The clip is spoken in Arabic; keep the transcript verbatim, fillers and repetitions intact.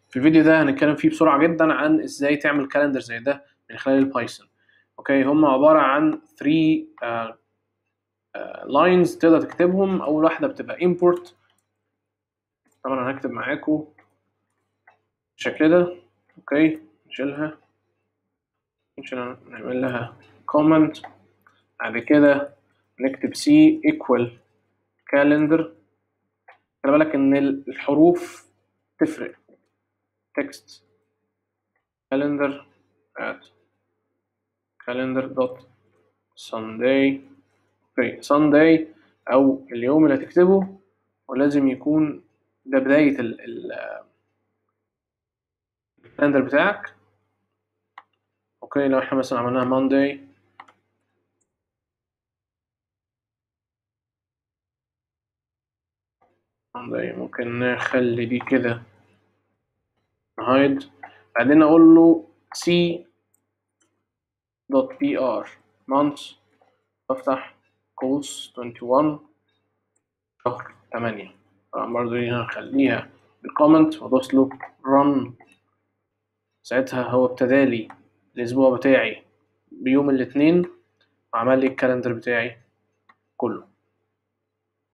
في الفيديو ده هنتكلم فيه بسرعة جدا عن ازاي تعمل كالندر زي ده من خلال البايثون. اوكي، هم عبارة عن ثلاثة لاينز تقدر تكتبهم. اول واحدة بتبقى import، طبعا انا هكتب معاكم بالشكل ده. اوكي، نشيلها، نشيلها، نعمل لها comment. بعد كده نكتب c equal calendar. خلي بالك ان الحروف تفرق. text calendar at calendar dot sunday. اوكي، sunday او اليوم اللي هتكتبه، ولازم يكون ده بداية الكالندر بتاعك. اوكي، لو احنا مثلا عملناها monday، monday ممكن نخلي دي كده hide. بعدين اقول له c dot br months، افتح قوس واحد وعشرين شهر تمانية. طبعا برضه دي هنخليها بالكومنت وادوس له run. ساعتها هو ابتدالي الاسبوع بتاعي بيوم الاثنين وعمل لي الكالندر بتاعي كله.